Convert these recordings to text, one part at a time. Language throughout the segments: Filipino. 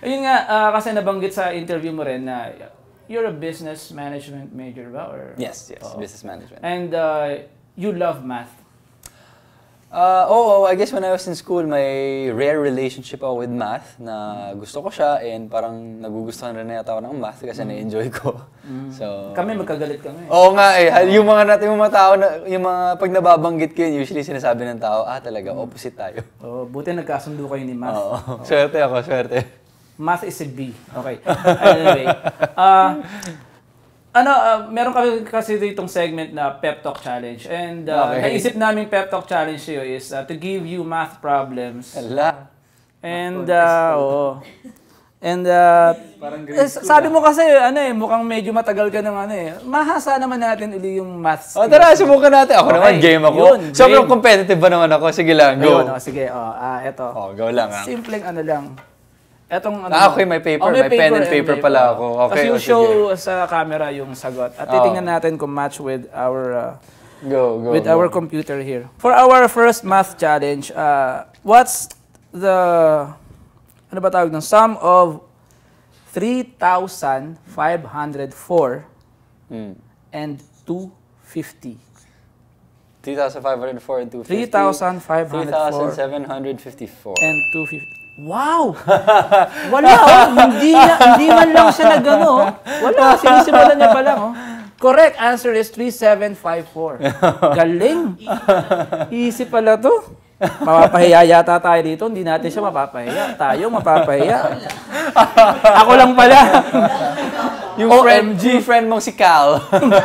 Ayun nga, kasi nabanggit sa interview mo rin na you're a business management major ba? Or, Yes, business management. And you love math. I guess when I was in school, may rare relationship ako with math na gusto ko siya and parang nagugustuhan rin yata ako ng math kasi na-enjoy ko. So, Kami magkagalit kami. Oo nga eh. Yung mga tao, yung mga pag nababanggit ko yun, usually sinasabi ng tao, talaga, opposite tayo. Buti nagkasundo kayo ni math. Oo. Swerte ako, swerte. Math is a B. Okay. Anyway. Meron kami kasi ditong segment na Pep Talk Challenge. And naisip namin Pep Talk Challenge sa'yo is to give you math problems. Ala. And, sabi mo kasi, mukhang medyo matagal ka ng mahasa naman natin uli yung math skills. Tara, subukan natin. Ako naman, game ako. Yun, sobrang competitive ba naman ako? Sige lang, go. Ayun, sige. Eto. Go lang. Simpleng lang. Etong okay, may paper. May pen and paper pala ako. Okay, kasi you show sa camera yung sagot. At titingnan natin kung match with our our computer here. For our first math challenge, what's the sum of 3,504 and 250? 3,504 and 250. 3,504 3,754 and 250. Wow! Wala, hindi man lang siya wala, sinisimulan niya pa lang, Correct answer is 3,754. Galing! Easy pala to. Mapapahiya yata tayo dito, hindi natin siya mapapahiya. Tayo mapapahiya. Ako lang pala. Yung friend mong si Cal.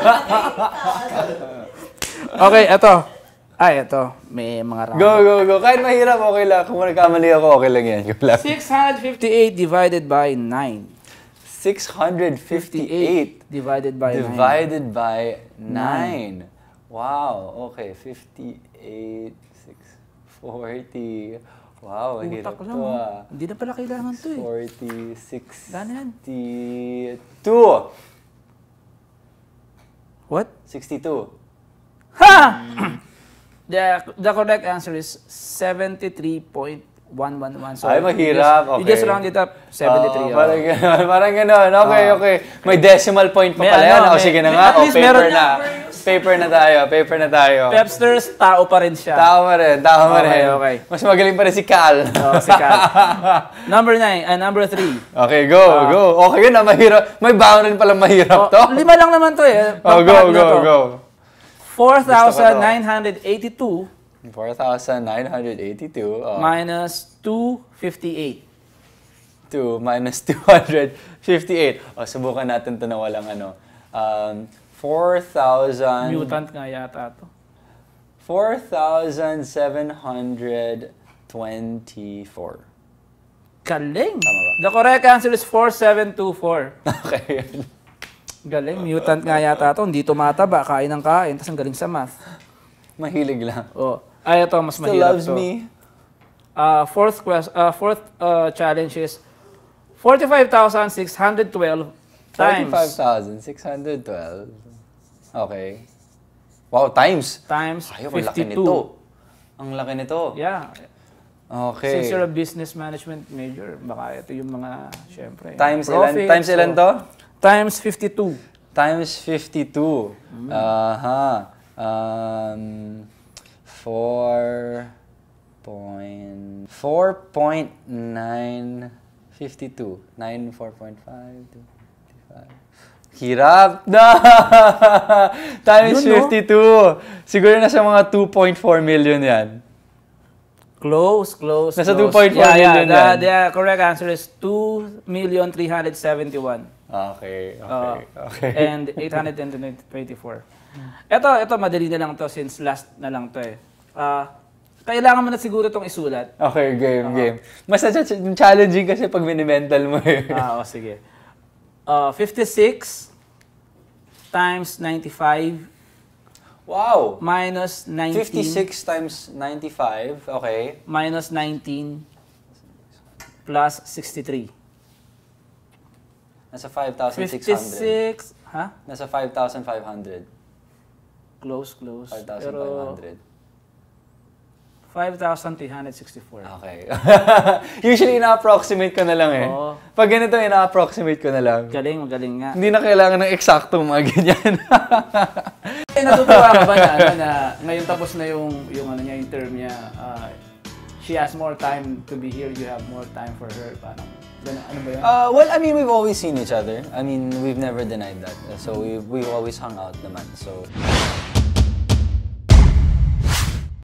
Okay, eto. Ito. May mga round. Go. Kahit mahirap, okay lang. Kung nagkamali ako, okay lang yan. 658 divided by 9. 658 divided by 9. Divided by 9. Wow. Okay. 58, 640. Wow, mahirap to Hindi na pala kailangan to 40, 62. What? 62. Ha! The correct answer is 73.111. So Ay, mahirap. You just round it up, 73. Parang gano'n. Okay. May decimal point pa pala yan. Sige na nga. Paper na tayo. Pepsters, tao pa rin siya. Tao pa rin. Okay. Mas magaling pa rin si Cal. Si Cal. Number 3. Okay, go. Okay yun na, mahirap. May bound rin palang mahirap to. 5 lang naman to Go. 4,982 minus 258. Minus 258. Subukan natin ito na walang 4,000... Mutant nga yata ito. 4,724. Galing! Tama ba? The correct answer is 4,724. Okay. Galing, mutant nga yata ito. Hindi tumataba, kain ng kain, tapos ang galing sa math. Mahilig lang. Ito, mas Still mahirap loves to. me. Fourth challenge is 45,612 times. 45,612. Okay. Wow, times. Times Ayaw, 52. Ang laki nito. Yeah. Okay. Since you're a business management major, baka ito yung mga, syempre. Times profits, ilan? Times ilan to? Times 52. Times 52. 4.952. 4.5. Hirap na! Times 52. Siguro nasa mga 2.4 million yan. Close. Nasa 2.4 million yan. The correct answer is 2,371,000. Okay. And 824. Ito, madali na lang to since last na lang to Kailangan mo na siguro itong isulat. Okay, game. Mas challenging kasi pag mini-mental mo sige. 56 times 95. Wow! Minus 19. 56 times 95, okay. Minus 19 plus 63. Nasa 5,600. 56, Nasa 5,500. Close. 5,500. 5,364. Okay. Usually, ina-approximate ko na lang eh. Oo. Pag ganito, ina-approximate ko na lang. Magaling nga. Hindi na kailangan ng eksaktong mga ganyan. Natutuwa ka ba na ngayon tapos na yung term niya, she has more time to be here, you have more time for her, parang, ano ba yun? Well, I mean, we've always seen each other. I mean, we've never denied that. So, we've always hung out naman. So,